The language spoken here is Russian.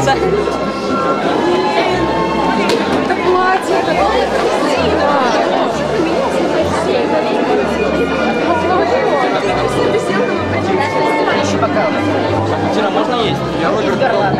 нравится. Это платье, это еще бокалы. Вчера можно есть? Я